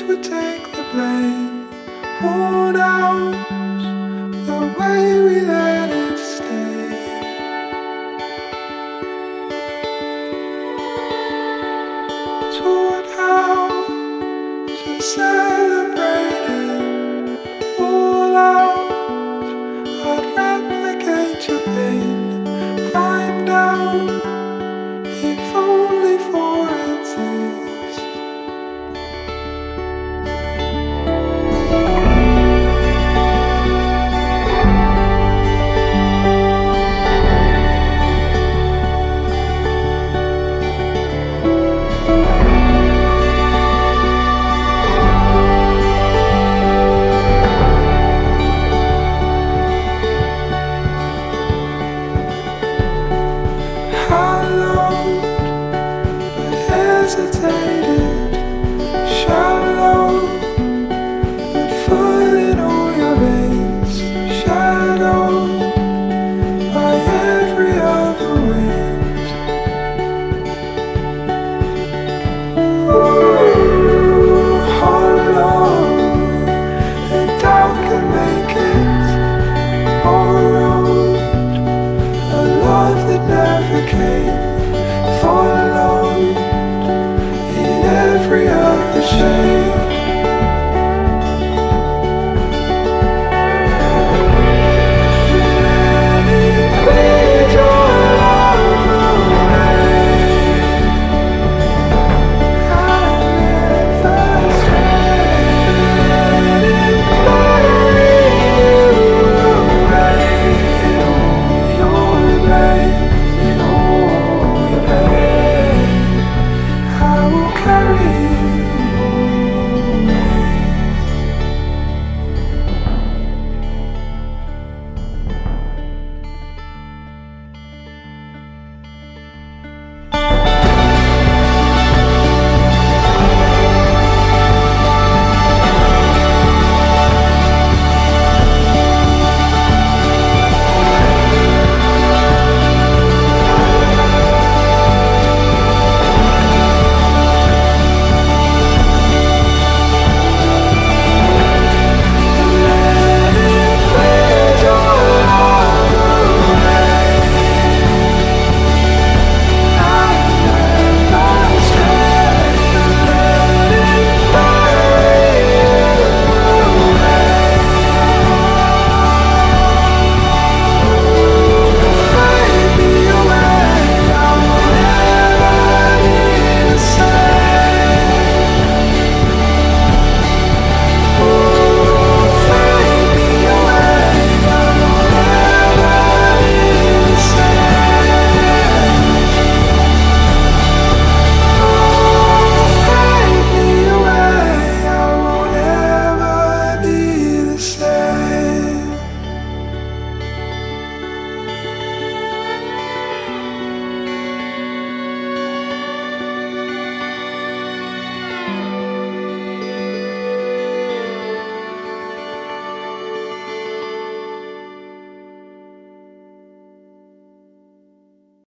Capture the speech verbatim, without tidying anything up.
would take the blame, worn out the way we let it stay. Taught how to celebrate it all out. I'd replicate your pain, climb down, if only for a taste. Hesitated, shallow, but full in all your veins, shadowed by every other wind. Ooh, hollow, and doubt can make it borrowed, a love that never came, followed every other shade.